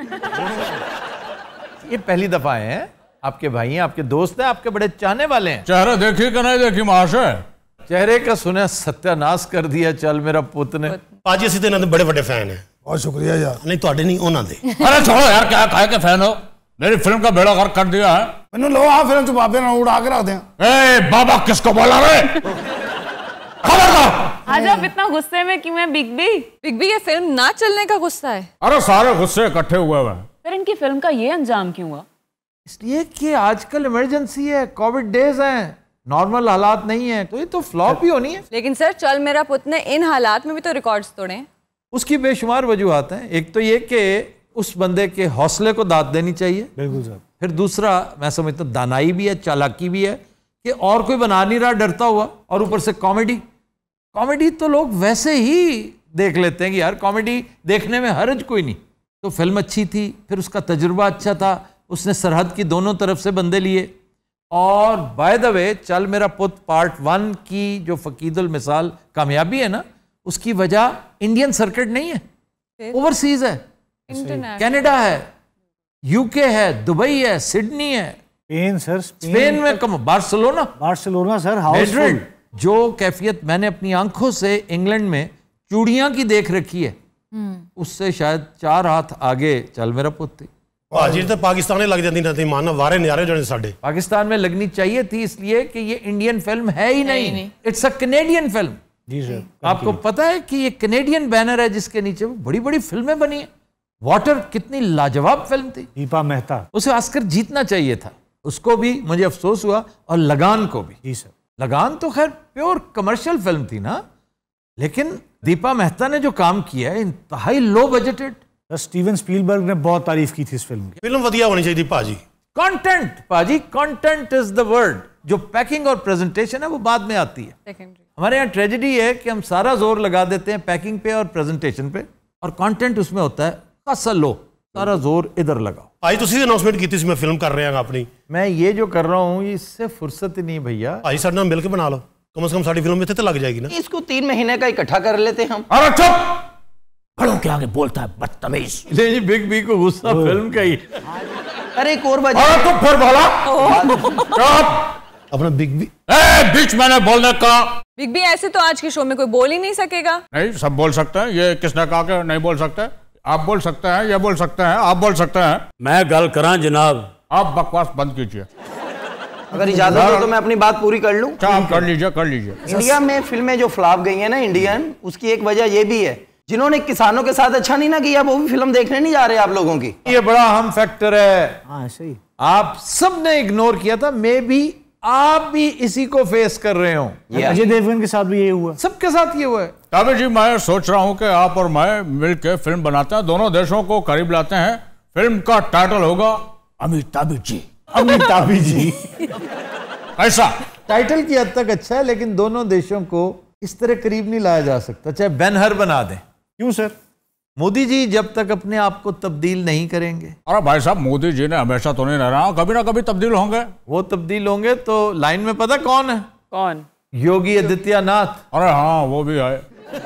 ये पहली दफा आए हैं, आपके भाई हैं, आपके दोस्त हैं, आपके बड़े चाहने वाले हैं। चेहरा देखी कि नहीं देखी महाशय? चेहरे का सुना सत्यानाश कर दिया चल मेरा पुत ने। भाजी असं तो इन्होंने बड़े बड़े फैन हैं। बहुत शुक्रिया यार। नहीं तुहाडे नहीं, उन्होंने। अरे छोड़ो यार, क्या कहे के फैन हो, मेरी फिल्म का बेड़ा गर्क कर दिया है। मैंने लो आ फिल्म बाबे ना उड़ा के रख दें। ए बाबा किसको बोला रे? आज आप इतना गुस्से में क्यों है? बिग बी ये फिल्म ना चलने का गुस्सा है? अरे सारे गुस्से इकट्ठे हुए हुए। फिर इनकी फिल्म का ये अंजाम क्यों हुआ? इसलिए कि आजकल इमरजेंसी है, कोविड डेज हैं, नॉर्मल हालात नहीं है, तो ये तो फ्लॉप ही होनी है। लेकिन सर चल मेरा पुत ने इन हालात में भी तो रिकॉर्ड्स तोड़े हैं। उसकी बेशुमार वजूहत हैं। एक तो ये कि उस बंदे के हौसले को दाद देनी चाहिए, बिल्कुल सर। फिर दूसरा मैं समझता हूँ दानाई भी है, चालाकी भी है कि और कोई बना नहीं रहा डरता हुआ, और ऊपर से कॉमेडी तो लोग वैसे ही देख लेते हैं कि यार कॉमेडी देखने में हर्ज कोई नहीं। तो फिल्म अच्छी थी, फिर उसका तजुर्बा अच्छा था, उसने सरहद की दोनों तरफ से बंदे लिए। और बाय द वे चल मेरा पुत पार्ट 1 की जो फकीदुल मिसाल कामयाबी है ना, उसकी वजह इंडियन सर्किट नहीं है, ओवरसीज है, कनाडा है, यूके है, दुबई है, सिडनी है, स्पेन सर, स्पेन में कम, बार्सिलोना सर, मैड्रिड। जो कैफियत मैंने अपनी आंखों से इंग्लैंड में चूड़ियां की देख रखी है, उससे शायद 4 हाथ आगे चल मेरा पुत थी। भाजी तो पाकिस्तान लग जाती ना, माना वारे न्यारे जाने साडे। पाकिस्तान में लगनी चाहिए थी, इसलिए कि ये इंडियन फिल्म है ही नहीं, इट्स अ कनेडियन फिल्म। जी सर। आपको पता है कि ये कनेडियन बैनर है जिसके नीचे बड़ी बड़ी फिल्में बनी हैं। वाटर कितनी लाजवाब फिल्म थी, दीपा मेहता, उसे ऑस्कर जीतना चाहिए था, उसको भी मुझे अफसोस हुआ, और लगान को भी। जी सर। लगान तो खैर प्योर कमर्शियल फिल्म थी ना, लेकिन दीपा मेहता ने जो काम किया है इंतहाई लो बजटेड। स्टीवन स्पीलबर्ग ने बहुत तारीफ की थी इस फिल्म की। फिल्म वधिया होनी चाहिए भाजी। कंटेंट भाजी, कंटेंट इज द वर्ड। जो पैकिंग और प्रेजेंटेशन है वो बाद में आती है। हमारे यहाँ ट्रेजेडी है कि हम सारा जोर लगा देते हैं पैकिंग पे और प्रेजेंटेशन पे, और कंटेंट उसमें होता है खासा लो, सारा जोर इधर लगाओ। भाई तुसी अनाउंसमेंट की थी, मैं फिल्म कर रहा हूँ अपनी। मैं ये जो कर रहा हूँ इससे फुर्सत ही नहीं भैया। भाई साडे नाल मिल के बना लो। कम से कम साड़ी फिल्म में थे तो लग जाएगी ना। इसको 3 महीने का इकट्ठा कर लेते हम। अरे चुप, खड़ों के आगे बोलता है बदतमीज। नहीं, बिग बी को गुस्सा फिल्म का ही। अरे एक और बजा। अरे तो फिर बोला अपना बिग बी बीच मैंने बोलने का। बिग बी ऐसे तो आज के शो में कोई बोल ही नहीं सकेगा। नहीं, सब बोल सकते हैं। ये किसने कहा कि नहीं बोल सकते? आप बोल सकते हैं, ये बोल सकते हैं, आप बोल सकते हैं। मैं गल करा जनाब। आप बकवास बंद कीजिए। अगर इजाजत हो तो मैं अपनी बात पूरी कर लूं। क्या आप कर लीजिए, कर लीजिए। इंडिया में फिल्में जो फ्लॉप गई हैं ना इंडियन, उसकी एक वजह ये भी है, जिन्होंने किसानों के साथ अच्छा नहीं ना किया वो भी फिल्म देखने नहीं जा रहे आप लोगों की। ये बड़ा अहम फैक्टर है। हाँ सही। आप सब ने इग्नोर किया था, मे भी आप भी इसी को फेस कर रहे हो। अजय देवगन के साथ भी ये हुआ, सबके साथ ये हुआ है। ताबी जी, मैं सोच रहा हूं कि आप और मैं मिलकर फिल्म बनाते हैं, दोनों देशों को करीब लाते हैं। फिल्म का टाइटल होगा अमिताभ जी। अमिताभ जी। ऐसा टाइटल की हद तक अच्छा है, लेकिन दोनों देशों को इस तरह करीब नहीं लाया जा सकता, चाहे बैनहर बना दें। क्यों सर? मोदी जी जब तक अपने आप को तब्दील नहीं करेंगे। अरे भाई साहब, मोदी जी ने हमेशा तो नहीं रहा, कभी ना कभी तब्दील होंगे। वो तब्दील होंगे तो लाइन में पता कौन है? कौन? योगी आदित्यनाथ। अरे हाँ, वो भी आए।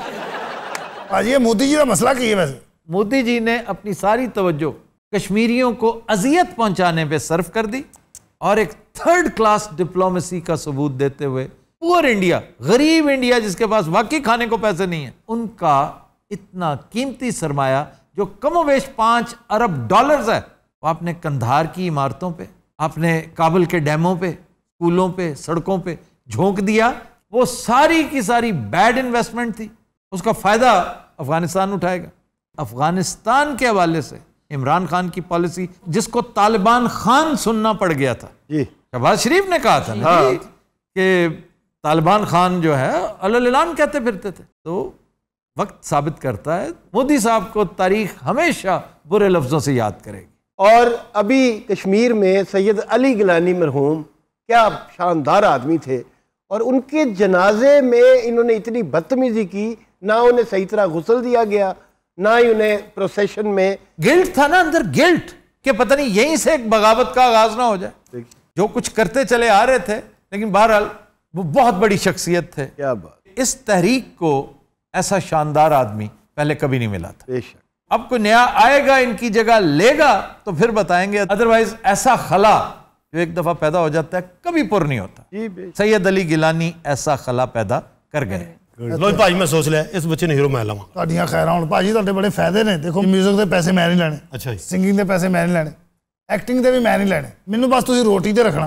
आज ये मोदी जी का मसला की है। वैसे मोदी जी ने अपनी सारी तवज्जो कश्मीरियों को अजियत पहुंचाने पे सर्व कर दी और एक 3rd क्लास डिप्लोमेसी का सबूत देते हुए पुअर इंडिया, गरीब इंडिया जिसके पास वाकई खाने को पैसे नहीं है, उनका इतना कीमती सरमाया जो कमोवेश $5 अरब है, वो आपने कंधार की इमारतों पे, आपने काबुल के डैमों पे, स्कूलों पे, सड़कों पे झोंक दिया। वो सारी की सारी बैड इन्वेस्टमेंट थी, उसका फायदा अफगानिस्तान उठाएगा। अफगानिस्तान के हवाले से इमरान खान की पॉलिसी, जिसको तालिबान खान सुनना पड़ गया था, शहबाज शरीफ ने कहा था ना कि तालिबान खान जो है अलल ऐलान कहते फिरते थे। तो वक्त साबित करता है मोदी साहब को तारीख हमेशा बुरे लफ्जों से याद करेगी। और अभी कश्मीर में सैयद अली गिलानी मरहूम क्या शानदार आदमी थे, और उनके जनाजे में इन्होंने इतनी बदतमीजी की, ना उन्हें सही तरह गुस्ल दिया गया, ना ही उन्हें प्रोसेशन में गिल्ट था ना अंदर, गिल्ट कि पता नहीं यहीं से एक बगावत का आगाज ना हो जाए। जो कुछ करते चले आ रहे थे, लेकिन बहरहाल वो बहुत बड़ी शख्सियत थे। क्या बात। इस तहरीक को ऐसा शानदार आदमी पहले कभी नहीं मिला था। अब कोई नया आएगा, इनकी जगह लेगा तो फिर बताएंगे, अदरवाइज ऐसा खला जो एक दफा पैदा हो जाता है कभी पुर नहीं होता। सैयद अली गिलानी ऐसा खला पैदा कर गए। लो भाई, मैं सोच लिया इस बच्चे ने हीरो मैं लावां। ਤੁਹਾਡੀਆਂ ਖੈਰਾਂ ਹੁਣ ਭਾਜੀ, ਤੁਹਾਡੇ ਬੜੇ ਫਾਇਦੇ ਨੇ। ਦੇਖੋ, 뮤직 ਦੇ ਪੈਸੇ ਮੈਂ ਨਹੀਂ ਲੈਣੇ, ਅੱਛਾ ਜੀ, ਸਿੰਗਿੰਗ ਦੇ ਪੈਸੇ ਮੈਂ ਨਹੀਂ ਲੈਣੇ, ਐਕਟਿੰਗ ਦੇ ਵੀ ਮੈਂ ਨਹੀਂ ਲੈਣੇ, ਮੈਨੂੰ ਬਸ ਤੁਸੀਂ ਰੋਟੀ ਤੇ ਰੱਖਣਾ।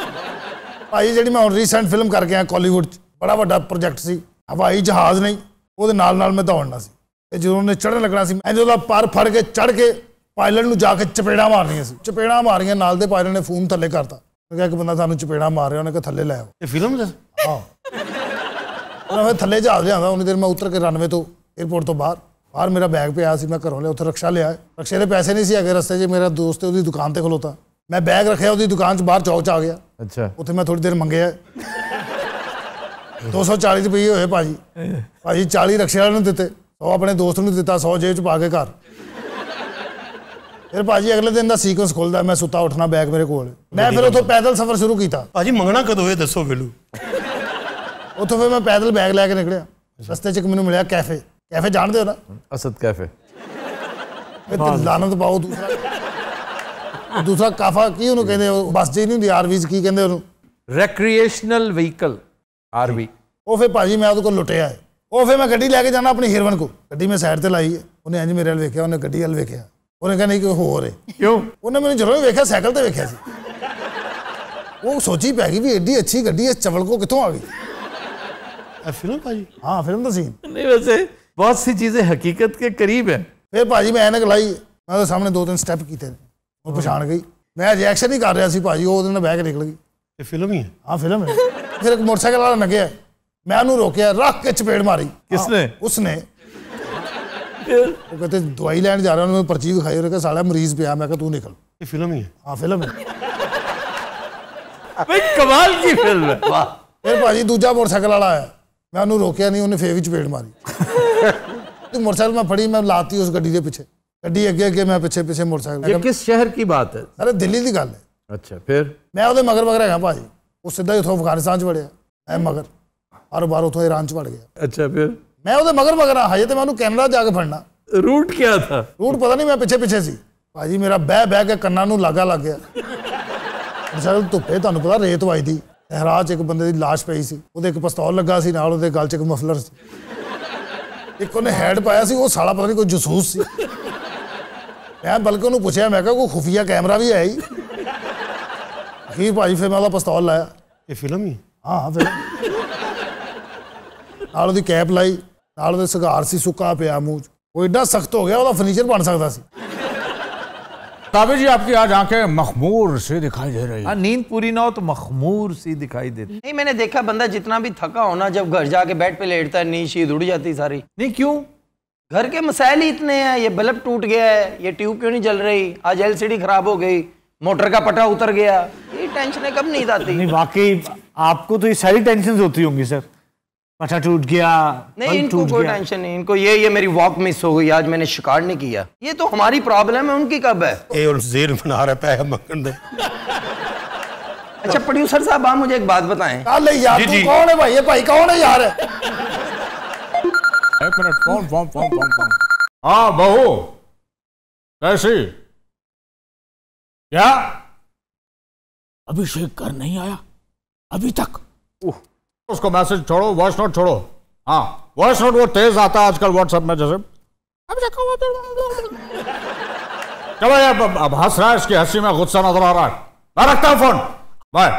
ਭਾਜੀ ਜਿਹੜੀ ਮੈਂ ਹੁਣ ਰੀਸੈਂਟ ਫਿਲਮ ਕਰਕੇ ਆਇਆ ਕਾਲੀਵੁੱਡ 'ਚ, ਬੜਾ ਵੱਡਾ ਪ੍ਰੋਜੈਕਟ ਸੀ, ਹਵਾਈ ਜਹਾਜ਼ ਨਹੀਂ, ਉਹਦੇ ਨਾਲ ਨਾਲ ਮੈਂ ਦੌੜਨਾ ਸੀ। ਤੇ ਜਦੋਂ ਉਹਨੇ ਚੜ੍ਹਨ ਲੱਗਣਾ ਸੀ, ਇੰਜ ਉਹਦਾ ਪਰ ਫੜ ਕੇ ਚੜ੍ਹ ਕੇ ਪਾਇਲਟ ਨੂੰ ਜਾ ਕੇ ਚਪੇੜਾਂ ਮਾਰਨੀਆਂ ਸੀ। ਚਪੇੜਾਂ ਮਾਰੀਆਂ, ਨਾਲ ਦੇ ਪਾਇਲਟ ਨੇ ਫੋਨ ਥੱਲੇ ਕਰਤਾ। ਮੈਂ ਕਿਹਾ ਇੱਕ ਬੰਦਾ ਤੁਹਾਨੂੰ ਚਪੇੜਾਂ ਮਾਰ ਰਿਹਾ, ਉਹਨੇ ਕਿਹਾ ਥੱਲੇ ਲੈ ਆਓ। ਇਹ ਫਿਲਮ ਦਾ? ਹਾਂ। ਉਹਨਾਂ ਫਿਰ ਥੱਲੇ ਜਹਾਜ਼ ਲਿਆਂਦਾ। ਉਨੀ ਦੇਰ ਮੈਂ ਉਤਰ ਕੇ ਰਨਵੇ ਤੋਂ, 에ਅਰਪੋਰਟ ਤੋਂ ਬਾਹਰ ਮੇਰਾ ਬੈਗ ਪਿਆ ਸੀ, ਮੈਂ ਘਰੋਂ ਲਿਆ, ਉੱਥੇ ਰਕਸ਼ਾ ਲਿਆ। ਰਕਸ਼ੇ ਦੇ ਪੈਸੇ ਨਹੀਂ ਸੀ ਹੈਗੇ, ਰਸਤੇ 'ਚ ਮੇਰਾ ਦੋਸਤ ਉਹਦੀ ਦੁਕਾਨ ਤੇ ਖਲੋਤਾ, ਮੈਂ ਬੈਗ ਰੱਖਿਆ ਉਹਦੀ ਦੁਕਾਨ 'ਚ, ਬਾਹਰ ਚੌਕ 'ਚ ਆ ਗਿਆ। ਅੱਛਾ। ਉੱਥੇ ਮੈਂ ਥੋੜੀ ਦੇਰ ਮੰਗਿਆ, 240 ਰੁਪਏ ਹੋਏ ਭਾਜੀ। ਭਾਜੀ 40 ਰਕਸ਼ੇ ਵਾਲੇ ਨੂੰ ਦਿੱਤੇ, 100 ਆਪਣੇ ਦੋਸਤ ਨੂੰ ਦਿੱਤਾ, 100 ਜੇਬ 'ਚ ਪਾ ਕੇ ਘਰ। ਫਿਰ ਭਾਜੀ ਅਗਲੇ ਦਿਨ ਦਾ ਸੀਕੁਐਂਸ ਖੁੱਲਦਾ, ਮੈਂ ਸੁੱਤਾ ਉੱਠਣਾ, ਬੈਗ ਮੇਰੇ ਕੋਲ। ਮੈਂ ਫਿਰ ਉੱਥੋਂ ਪੈਦਲ ਸਫ਼ਰ ਸ਼ੁਰੂ ਕੀਤਾ। ਭਾਜੀ ਮੰਗਣਾ ਕਦੋਂ ਹੋਏ ਦੱਸੋ ਮੈਨੂੰ। ਉੱਥੋਂ ਫਿਰ ਮੈਂ ਪੈਦਲ ਬੈਗ ਲੈ ਕੇ ਨਿਕਲਿਆ। ਰਸਤੇ 'ਚ ਮੈਨੂੰ ਮਿਲਿਆ ਕੈਫੇ। ਕੈਫੇ ਜਾਣਦੇ ਹੋ ਨਾ? असद कैफे। ਲਾਨਤ ਪਾਓ। ਦੂਸਰਾ ਕਾਫਾ ਕੀ ਉਹਨੂੰ ਕਹਿੰਦੇ, ਉਹ ਬੱਸ ਜੀ ਨਹੀਂ ਹੁੰਦੀ, ਆਰਵੀਜ਼ ਕੀ ਕਹਿੰਦੇ ਉਹਨੂੰ? Recreational vehicle, RV. ਉਹ ਫਿਰ ਭਾਜੀ ਮੈਂ ਉਹਦੇ ਕੋਲ ਲੁੱਟਿਆ ਹੈ। ਉਹ ਫਿਰ ਮੈਂ ਗੱਡੀ ਲੈ ਕੇ ਜਾਣਾ ਆਪਣੀ ਹੀਰੋਇਨ ਕੋਲ। ਗੱਡੀ ਮੈਂ ਸਾਈਡ ਤੇ ਲਾਈ ਹੈ, ਉਹਨੇ ਇੰਜ ਮੇਰੇ ਵੱਲ ਵੇਖਿਆ, ਉਹਨੇ ਗੱਡੀ ਵੱਲ ਵੇਖਿਆ, ਉਹਨੇ ਕਿਹਾ ਨਹੀਂ ਕੋਈ ਹੋਰ ਹੈ। ਕਿਉਂ? ਉਹਨੇ ਮੈਨੂੰ ਜਦੋਂ ਵੇਖਿਆ ਸਾਈਕਲ ਤੇ ਵੇਖਿਆ ਸੀ, ਉਹ ਸੋਚੀ ਪੈ ਗਈ ਵੀ ਐਡੀ ਅੱਛੀ ਗੱਡੀ ਇਸ ਚਵਲ ਕੋ ਕਿੱਥੋਂ ਆ ਗਈ। फिल्म भाजी? हाँ फिल्म तो सीन नहीं, वैसे बहुत सी चीजें हकीकत के करीब है। फिर भाजी मैं ऐनक लाई, मैं तो सामने 2-3 स्टेप किए, वो पछाण गई। मैं रिएक्शन ही कर रहा सी भाजी, वो दिन बह के निकल गई। ये फिल्म ही है? हाँ फिल्म है। फिर एक मोटरसाइकिल वाला लगे, मैं उन्होंने रोकया, रख के चपेड़ मारी। किसने? उसने। वो कहते दवाई लैन जा रहा, उन्होंने पर्ची दिखाई, उन्होंने कहा साला मरीज पे, मैं कहा तू निकल। ये फिल्म ही है? हाँ फिल्म है। कमाल की फिल्म है। वाह। फिर भाजी दूजा मोटरसाइकिल वाला आया, मैं उन्होंने रोकया नहीं, उन्हें फिर भी चपेड़ मारी। तो मोटरसाइकिल मैं फड़ी, मैं लाती उस गड्डी के पीछे, गड्डी अगे अगे, मैं पीछे पीछे मोटरसाइकिल। ये किस शहर की बात है? अरे दिल्ली की गल है। अच्छा। फिर मैं वो मगर मगर है भाजी, वो सीधा ही उतो अफगानिस्तान च वड़िया, मैं मगर बार उतो ईरान च वड़ गया। अच्छा फिर मैं ਉਹਦੇ मगर हजे तो मैं ਉਹਨੂੰ कैनेडा जाके फड़ना। रूट क्या था? रूट पता नहीं, मैं पिछे सी भाजी, मेरा बह के कन्ना नूं लागा लग गया। बेचारे धुप्पे, तुहानूं पता रेत वजदी, सहरा च एक बंदे दी लाश पई सी, ਉਹਦੇ एक पिस्तौल लगा सी, नाल ਉਹਦੇ गल च एक मफलर सी, एक ਉਹਨੇ हैड पाया सी, वो साला पता नहीं कोई जसूस सी। मैं बल्कि ਉਹਨੂੰ ਪੁੱਛਿਆ, मैं कहा कोई खुफिया कैमरा भी है ही? अखीर भाजी फिर मैं ਉਹਦਾ पिस्तौल लाया। ये फिल्म ही? हाँ फिल्म। नाल ਉਹਦੀ कैप लाई, नाल ਉਹਦੇ सिगार सी सुक्का पिया मूँह च, वो एडा सख्त हो गया, ਉਹਦਾ फर्नीचर बन सकता सी। ताबिर जी, आपकी आज आंखें मखमूर सी दिखाई दे रही है। नींद पूरी ना हो तो मखमूर सी दिखाई देती। नहीं, मैंने देखा बंदा जितना भी थका होना, जब घर जाके बेड पे लेटता है नींद शीद उड़ जाती सारी। नहीं क्यों? घर के मसाइल ही इतने हैं, ये बल्ब टूट गया है, ये ट्यूब क्यों नहीं जल रही, आज एलसीडी खराब हो गई, मोटर का पटा उतर गया, ये टेंशन कब नींद आती? नहीं वाकई आपको तो ये सारी टेंशन होती होंगी सर, पटा टूट गया, नहीं इनको कोई टेंशन नहीं, इनको ये मेरी वॉक मिस हो गई, आज मैंने शिकार नहीं किया, ये तो हमारी प्रॉब्लम है, उनकी कब है? ये और जेर बना रहा है पैसा मंगन दे। अच्छा प्रोड्यूसर साहब, आप मुझे एक बात बताएं। यार तू कौन है भाई? ये भाई कौन है यार? एक मिनट, फोन। हाँ बहू, कैसी? क्या अभिषेक घर नहीं आया अभी तक? उसको मैसेज छोड़ो, वॉइस नोट छोड़ो। हाँ वॉइस नोट वो तेज आता है आजकल व्हाट्सएप में जैसे। चलो यार, अब हंस रहा है, इसकी हंसी में गुस्सा नजर आ रहा है। मैं रखता हूँ फोन, बाय।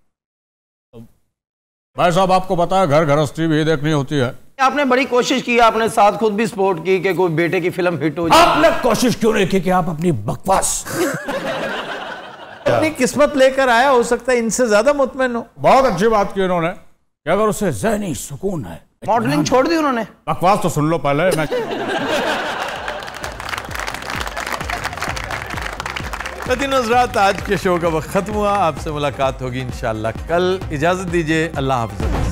भाई साहब, आपको पता है घर गृहस्थी भी देखनी होती है। आपने बड़ी कोशिश की, आपने साथ खुद भी सपोर्ट की कि कोई बेटे की फिल्म हिट हो जाए। आपने कोशिश क्यों नहीं की कि आप अपनी बकवास अपनी किस्मत लेकर आया, हो सकता है इनसे ज्यादा मुतमईन हो। बहुत अच्छी बात की उन्होंने कि अगर उसे ज़हनी सुकून है। मॉडलिंग छोड़ दी उन्होंने। बकवास तो सुन लो पहले। मैं नज़रात, आज के शो का वक्त खत्म हुआ, आपसे मुलाकात होगी इंशाअल्लाह कल। इजाजत दीजिए, अल्लाह हाफ़िज़।